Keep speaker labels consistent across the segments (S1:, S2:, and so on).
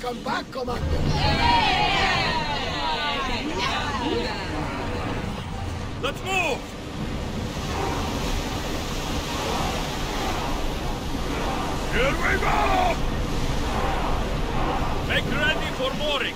S1: Welcome back, Commander.
S2: Let's move! Here we go! Make ready for mooring!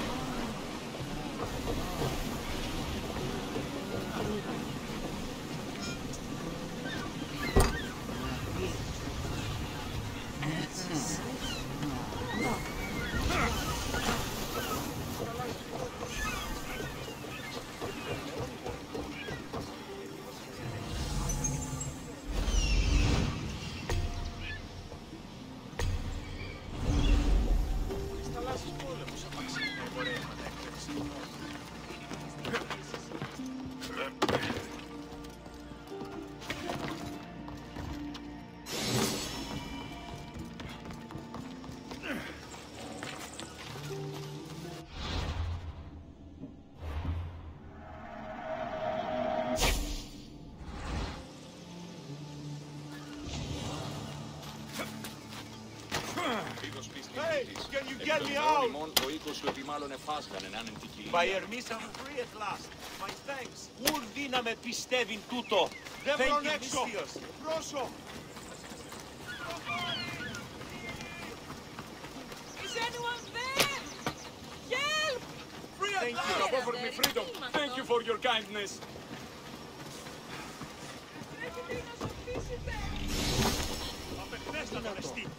S3: Hey, can you get me out? By Hermes, I'm free at last. My thanks. Ουρδί να με πιστεύει τούτο. Δεν βρω έξω. Πρόσω.
S4: Is anyone there? Help!
S3: Free at last.
S2: You have offered me freedom. Thank you for your kindness.
S4: Πρέπει να σοφίσετε.
S3: Απευθές να τον εστί.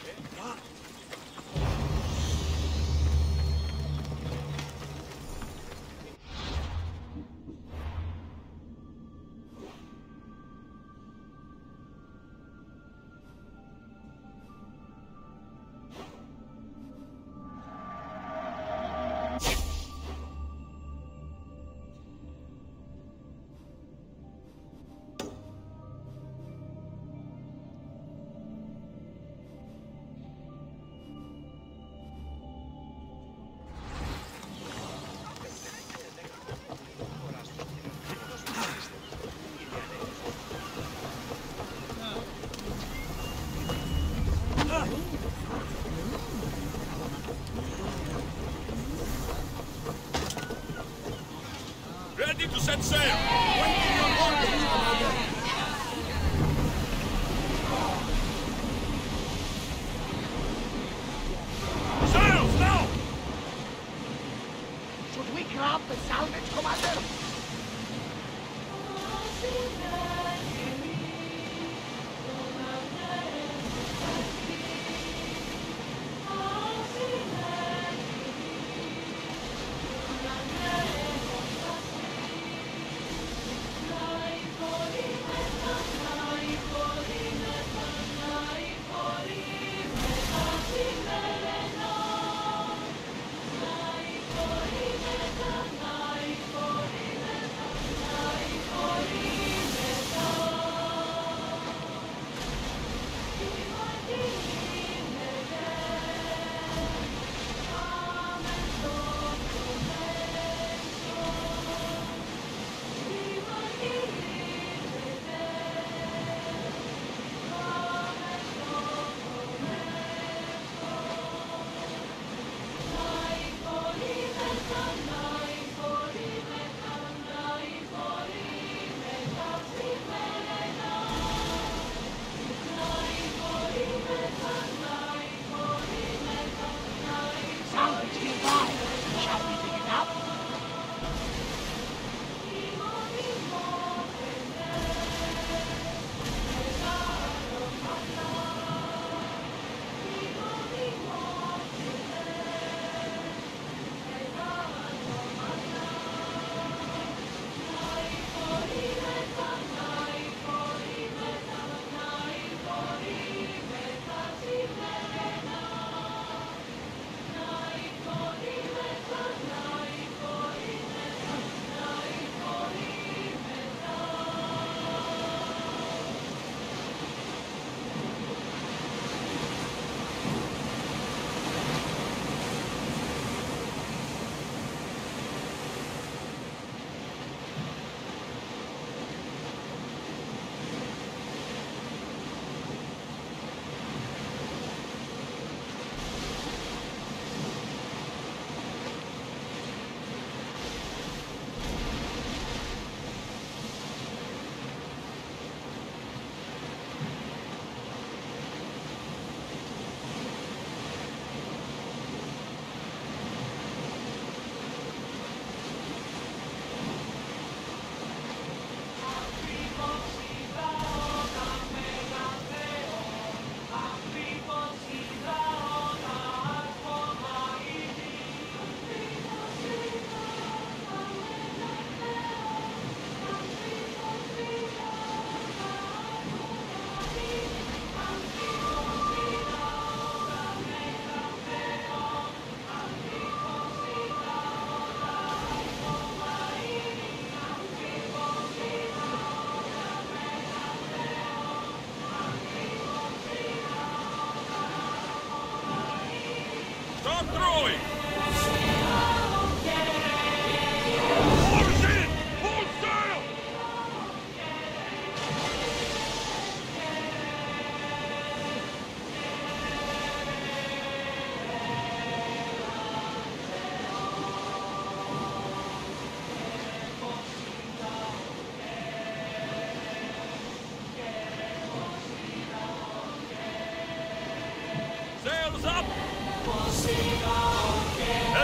S2: Ready to set sail! Waiting your orders, Commander! Sails now!
S1: Should we grab the salvage, Commander?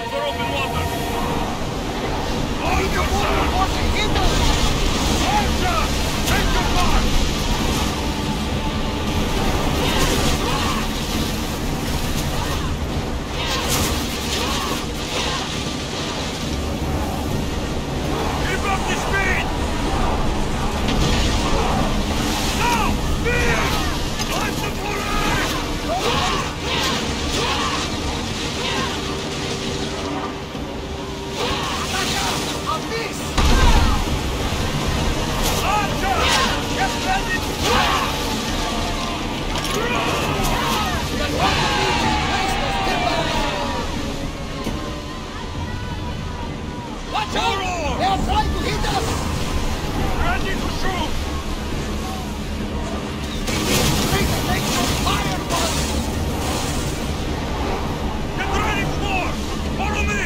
S2: for open water!
S1: Hold your
S2: Archer! Take your mark! Keep up the speed! Now! Speed! Launch the bullet!
S1: On this!
S2: Archer! Get ready!
S1: Watch out! They are trying to hit us!
S2: Ready to shoot!
S1: Take some fire, boys!
S2: Get ready for! Follow me!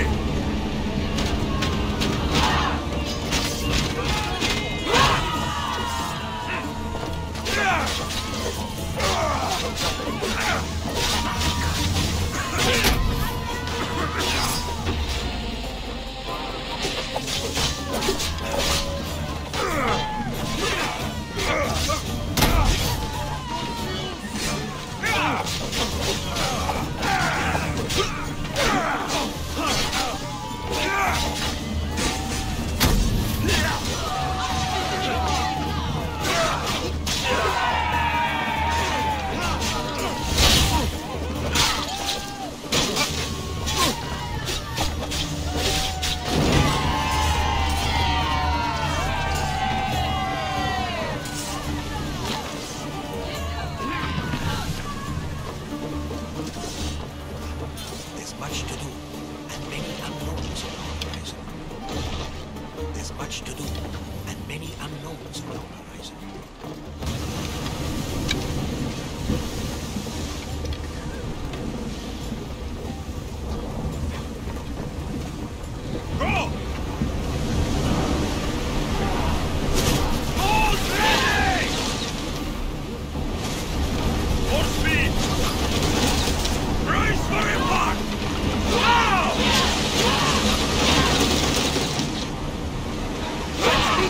S5: There's much to do, and many unknowns on our horizon. There's much to do, and many unknowns on our horizon.
S2: Go! Hold ready! More speed! Brace for impact! Now!
S1: Let's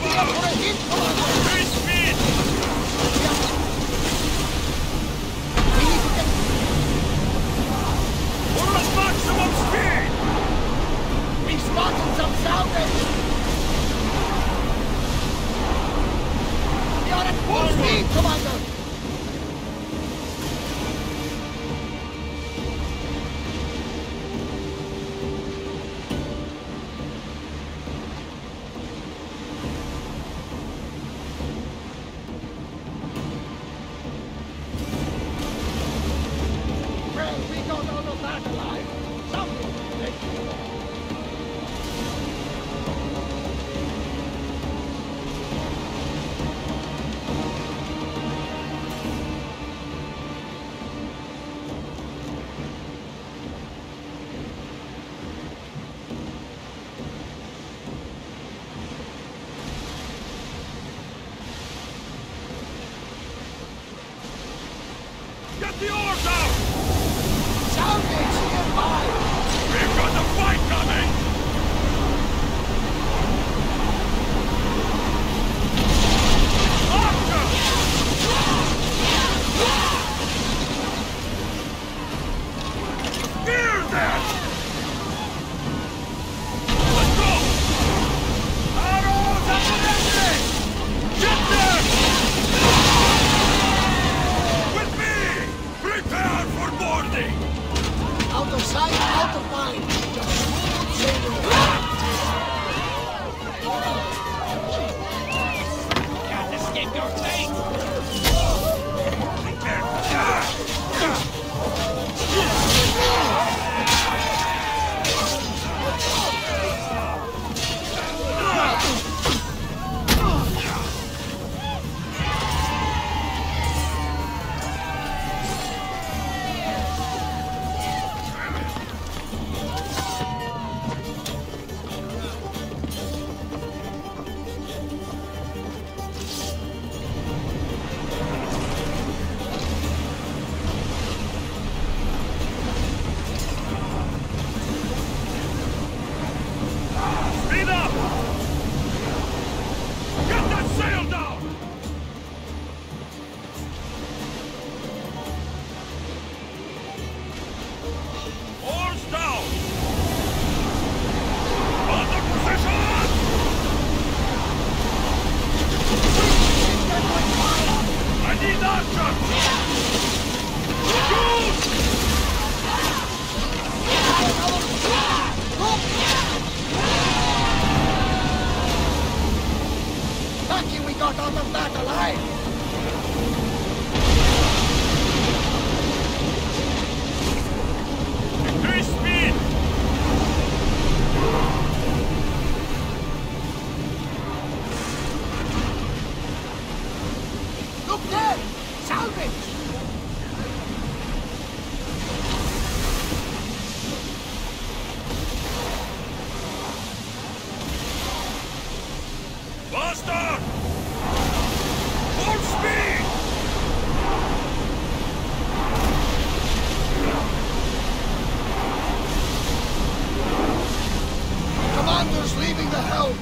S1: Soldiers leaving the helm!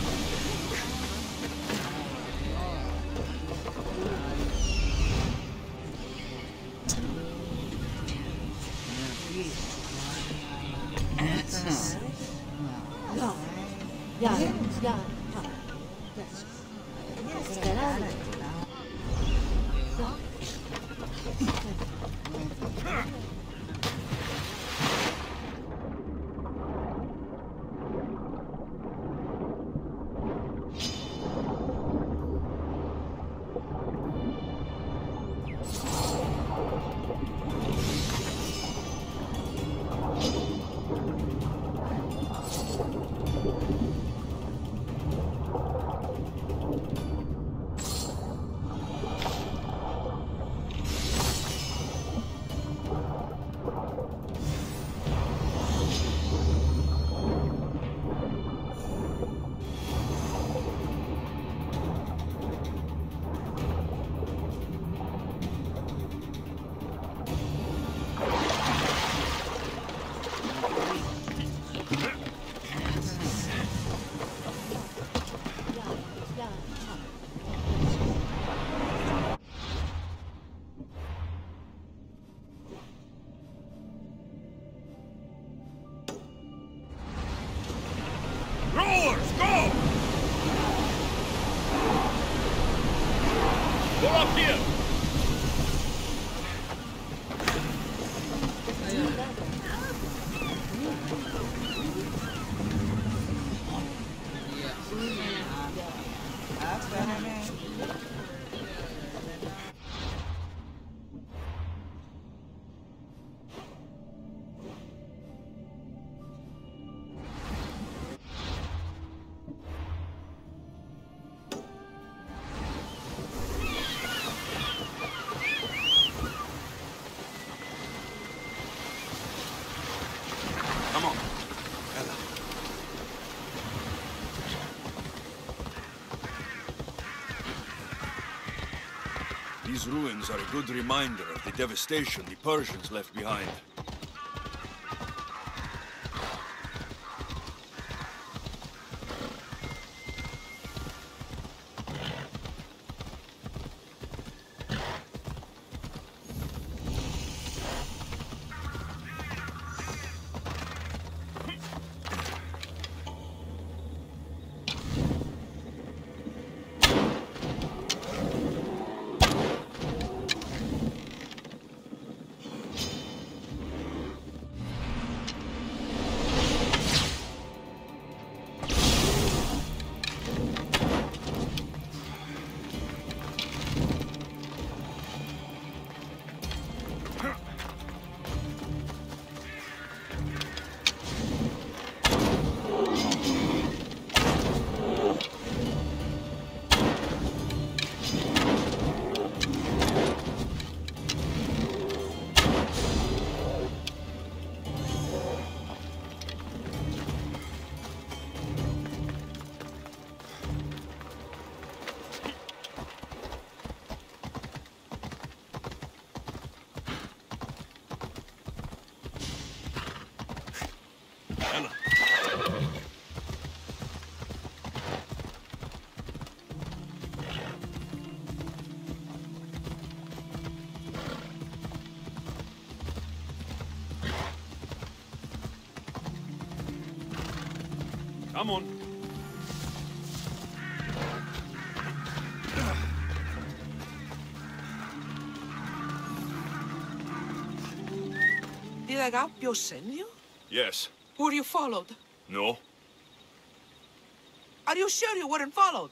S2: Rowers, go! Go up here! Come on. Ella. These ruins are a good reminder of the devastation the Persians left behind. Ella. Come on.
S6: Did Agapio send you?
S2: Yes.
S6: Were you followed?
S2: No.
S6: Are you sure you weren't followed?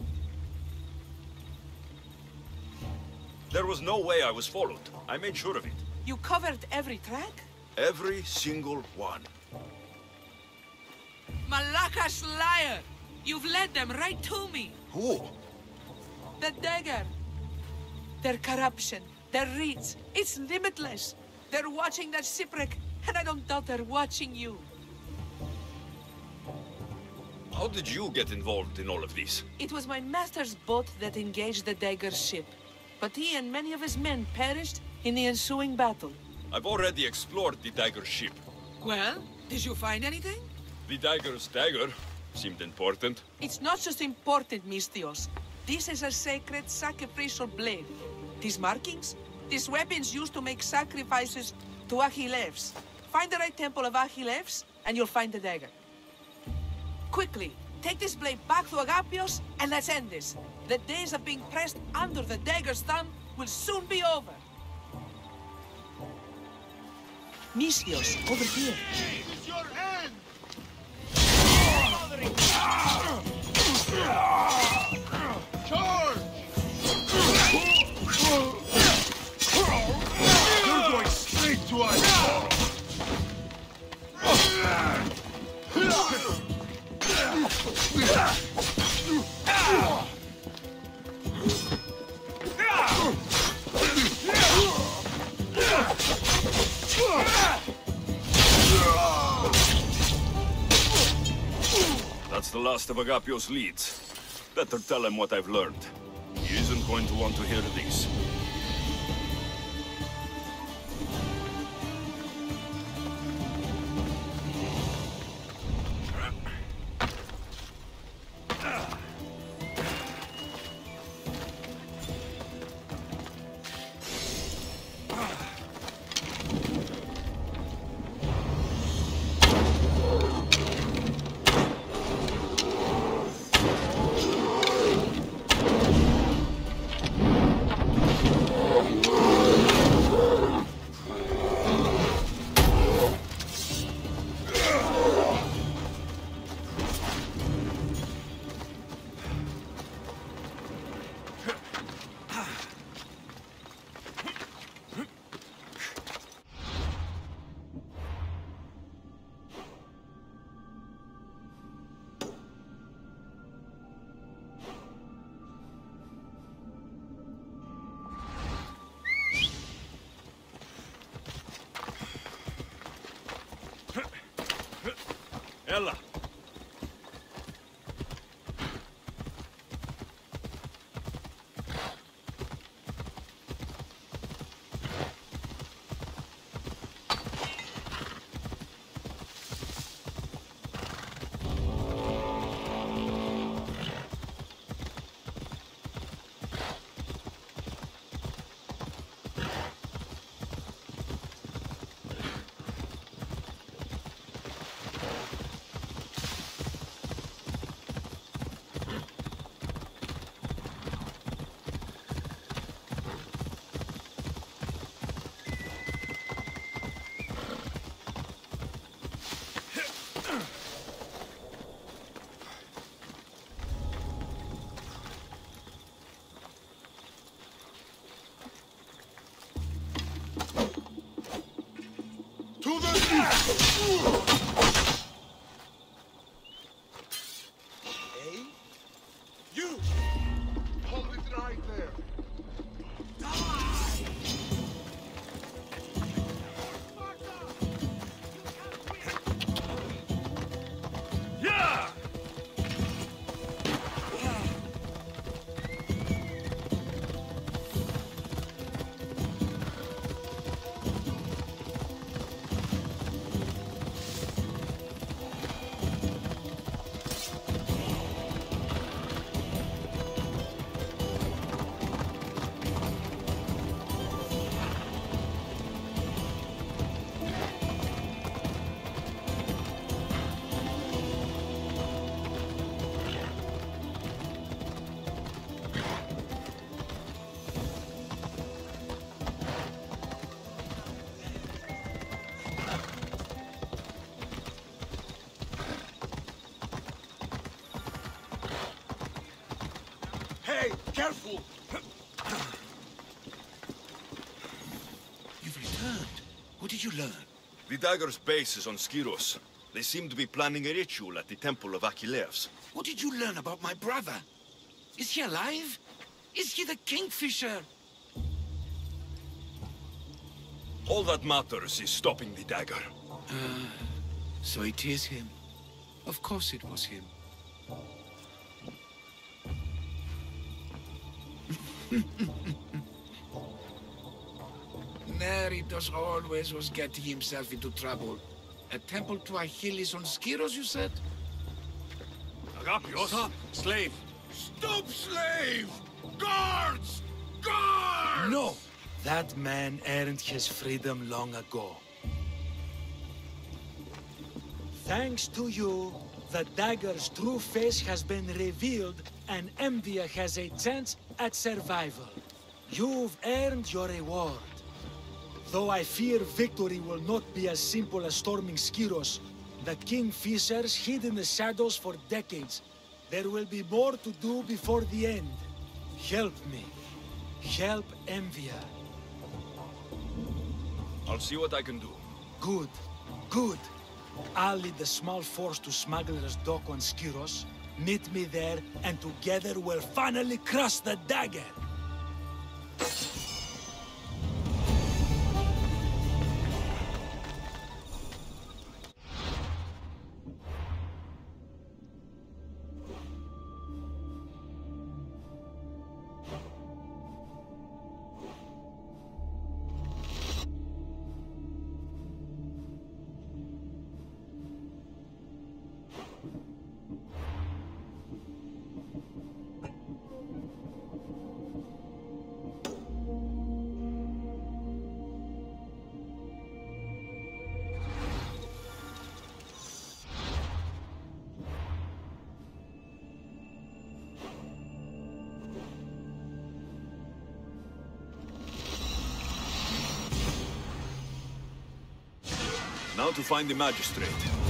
S2: There was no way I was followed. I made sure of it.
S6: You covered every track?
S2: Every single one.
S6: Malakas liar! You've led them right to me.
S2: Who?
S6: The dagger. Their corruption, their reach, it's limitless. They're watching that shipwreck, and I don't doubt they're watching you.
S2: How did you get involved in all of this?
S6: It was my master's boat that engaged the dagger's ship. But he and many of his men perished in the ensuing battle.
S2: I've already explored the dagger ship.
S6: Well, did you find anything?
S2: The dagger's dagger seemed important.
S6: It's not just important, Mystios. This is a sacred sacrificial blade. These markings? These weapons used to make sacrifices to Achilles. Find the right temple of Achilles, and you'll find the dagger. Quickly, take this blade back to Agapios, and let's end this. The days of being pressed under the dagger's thumb will soon be over. Mystios, over here.
S3: It's your end! Charge! You're going straight to us!
S2: That's the last of Agapios' leads. Better tell him what I've learned. He isn't going to want to hear this. Ella!
S3: To the east! Hey? You! Hold it right there.
S2: Yeah!
S3: Hey, careful!
S5: You've returned. What did you learn?
S2: The dagger's base is on Skiros. They seem to be planning a ritual at the temple of Achilles.
S5: What did you learn about my brother? Is he alive? Is he the Kingfisher?
S2: All that matters is stopping the dagger.
S5: So it is him. Of course it was him. Neritos always was getting himself into trouble.
S7: A temple to Achilles on Skiros, you said?
S2: Agapios?
S7: Stop, slave!
S2: Stop, slave! Guards! Guards!
S8: No! That man earned his freedom long ago. Thanks to you, the dagger's true face has been revealed and Envia has a chance at survival. You've earned your reward. Though I fear victory will not be as simple as storming Skiros, the Kingfishers hid in the shadows for decades. There will be more to do before the end. Help me. Help Envia.
S2: I'll see what I can do.
S8: Good. Good. I'll lead the small force to Smuggler's Dock on Skiros. Meet me there, and together we'll finally crush the dagger!
S2: Now to find the magistrate.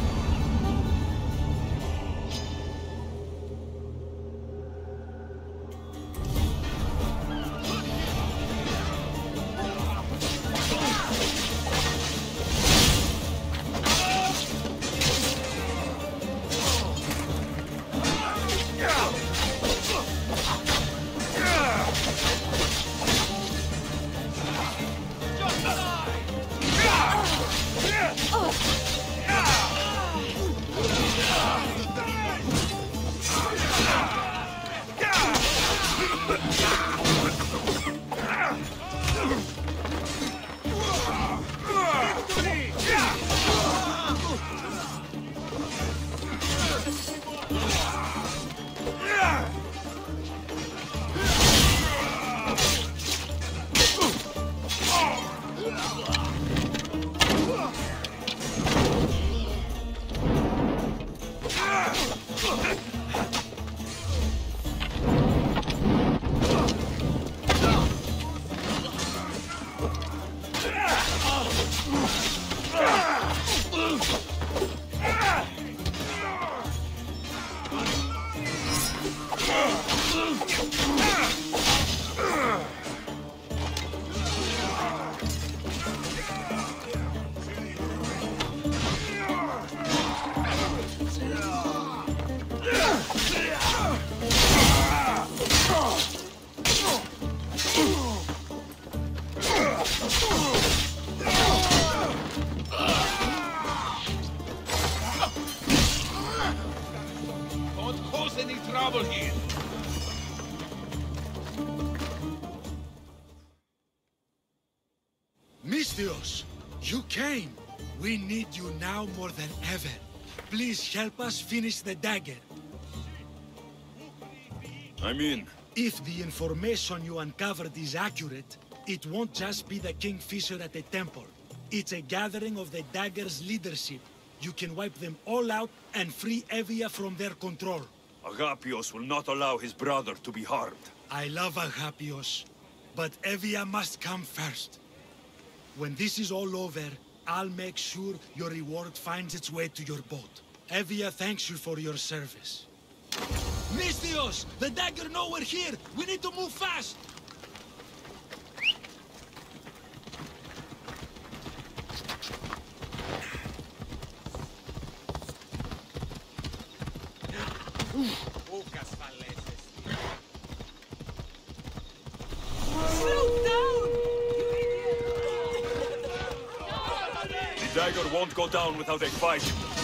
S8: Misthios, you came! We need you now more than ever. Please help us finish the dagger.
S2: I'm in.
S8: If the information you uncovered is accurate, it won't just be the Kingfisher at the temple. It's a gathering of the dagger's leadership. You can wipe them all out and free Evia from their control.
S2: Agapios will not allow his brother to be harmed.
S8: I love Agapios, but Evia must come first. When this is all over, I'll make sure your reward finds its way to your boat. Evia thanks you for your service. Misthios! The dagger nowhere here! We need to move fast!
S4: Slow down!
S2: The dagger won't go down without a fight.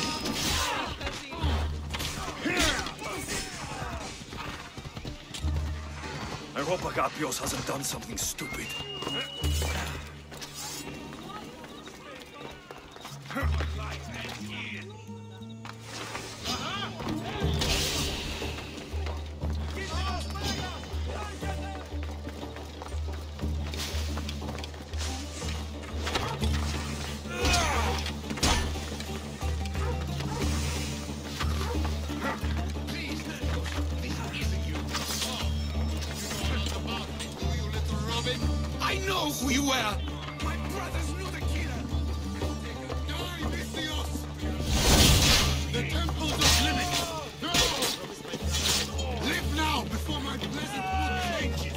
S2: I hope Agapios hasn't done something stupid.
S7: know who you were! My brothers knew the killer! Die, Alexios! The temples of limit! No! Live now before my blessed mood changes!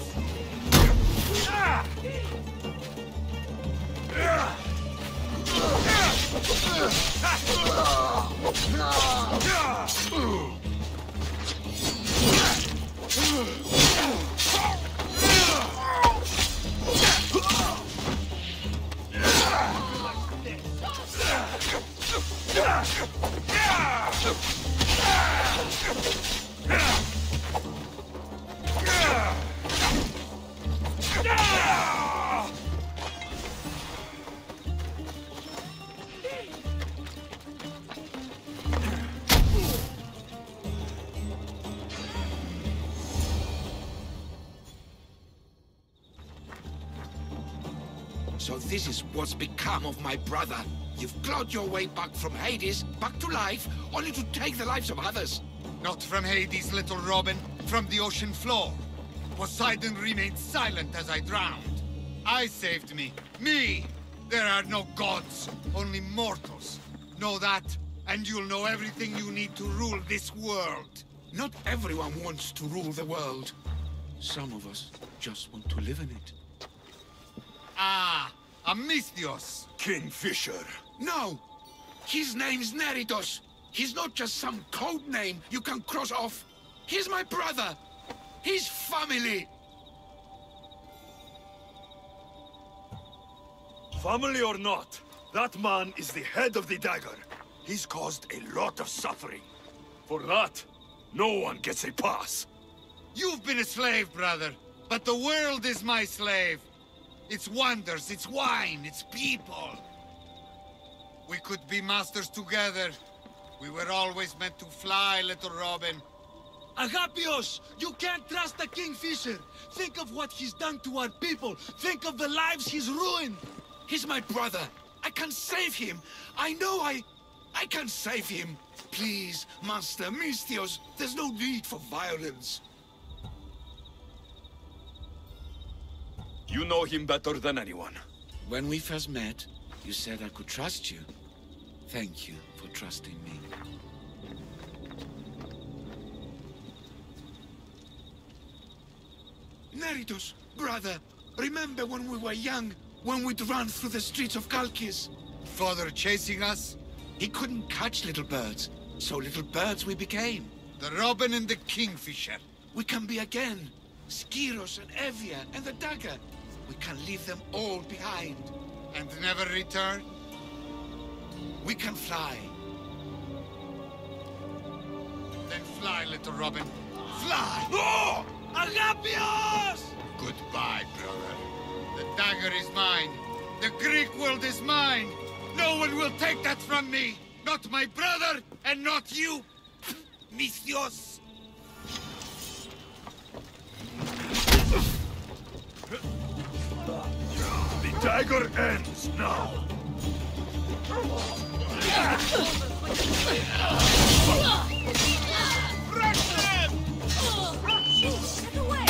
S7: So this is what's become of my brother. You've clawed your way back from Hades, back to life, only to take the lives of others.
S9: Not from Hades, little Robin, from the ocean floor. Poseidon remained silent as I drowned. I saved me. Me! There are no gods, only mortals. Know that, and you'll know everything you need to rule this world.
S7: Not everyone wants to rule the world. Some of us just want to live in it.
S9: Ah, Alexios.
S2: Kingfisher.
S7: No! His name's Neritos. He's not just some code name you can cross off. He's my brother. His family.
S2: Family or not, that man is the head of the dagger. He's caused a lot of suffering. For that, no one gets a pass.
S9: You've been a slave, brother, but the world is my slave. Its wonders, its wine, its people. We could be masters together. We were always meant to fly, little Robin.
S8: Agapios! You can't trust the Kingfisher! Think of what he's done to our people! Think of the lives he's ruined!
S7: He's my brother. I can save him. I know I can save him. Please, Master Misthios, there's no need for violence.
S2: You know him better than anyone.
S7: When we first met, you said I could trust you. Thank you for trusting me. Neritos, brother, remember when we were young, when we'd run through the streets of Kalkis?
S9: Father chasing us?
S7: He couldn't catch little birds, so little birds we became.
S9: The Robin and the Kingfisher.
S7: We can be again. Skiros and Evia and the dagger. We can leave them all behind.
S9: And never return?
S7: We can fly.
S9: Then fly, little Robin. Fly!
S7: Oh!
S8: Agapios!
S9: Goodbye, brother. The dagger is mine. The Greek world is mine. No one will take that from me. Not my brother, and not you. Misthios.
S2: The dagger ends now.
S4: Get away!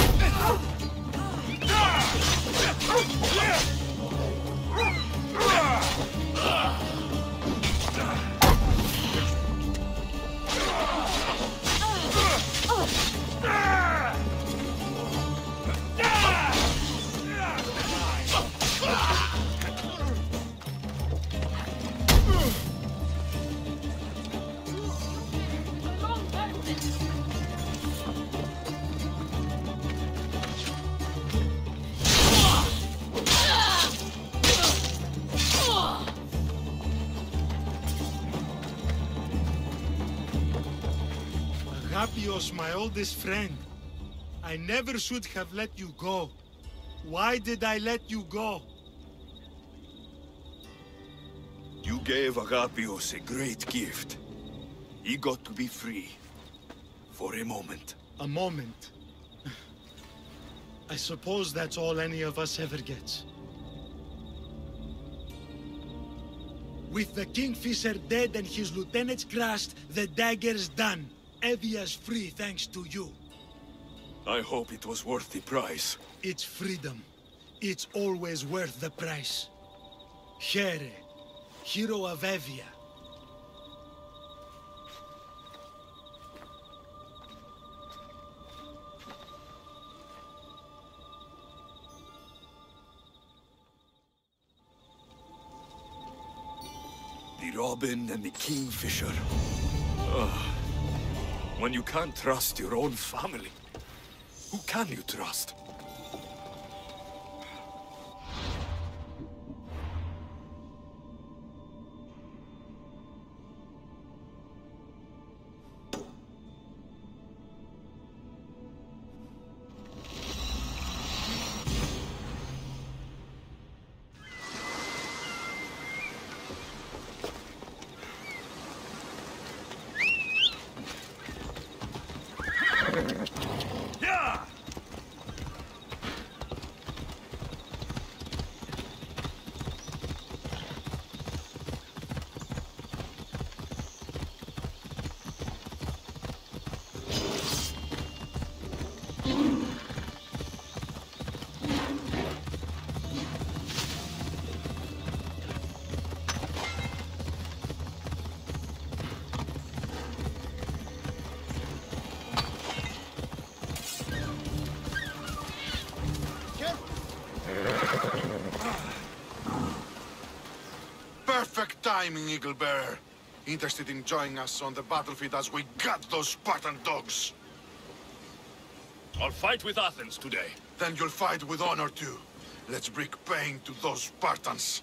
S8: Agapios, my oldest friend. I never should have let you go. Why did I let you go?
S2: You gave Agapios a great gift. He got to be free. For a moment.
S8: A moment. I suppose that's all any of us ever gets. With the Kingfisher dead and his lieutenants crushed, the dagger's done. Evia's free thanks to you.
S2: I hope it was worth the price.
S8: It's freedom. It's always worth the price. Here, hero of Evia.
S2: The Robin and the Kingfisher. When you can't trust your own family, who can you trust?
S7: Perfect timing, Eaglebearer. Interested in joining us on the battlefield as we gut those Spartan dogs?
S2: I'll fight with Athens today.
S7: Then you'll fight with honor too. Let's bring pain to those Spartans.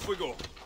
S2: we go.